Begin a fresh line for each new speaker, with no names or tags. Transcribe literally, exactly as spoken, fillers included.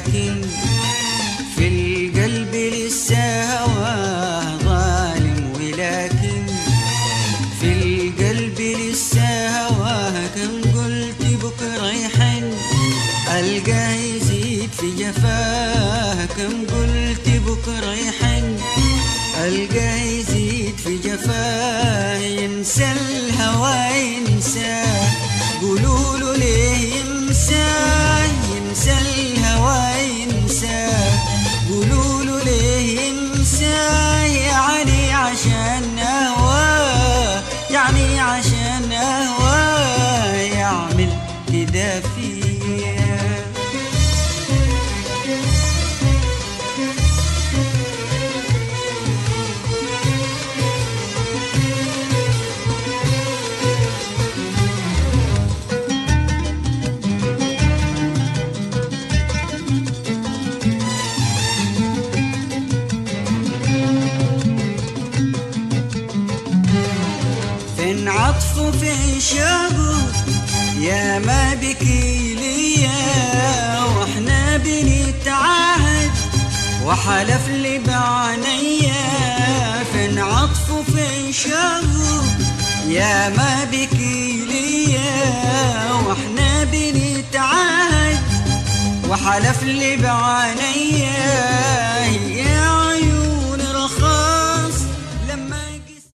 ولكن في القلب لسه هواه ظالم، ولكن في القلب لسه هواه. كم قلت بكره يحن ألقاه يزيد في جفاه، كم قلت بكره يحن ألقاه يزيد في جفاه. ينسى الهوى ينساه، قولوله ليه ينساه، ينسى الهوى ينساه، قولوله ليه ينساه. يعني عشان أهواه، يعني عشان أهواه يعمل كده فيا. فين عطفه فين شوقه يا ما بكي ليا، واحنا بنتعاهد وحلف لي بعينيا. فين عطفه فين شوقه يا ما بكي ليا، واحنا بنتعاهد وحلف لي بعينيا.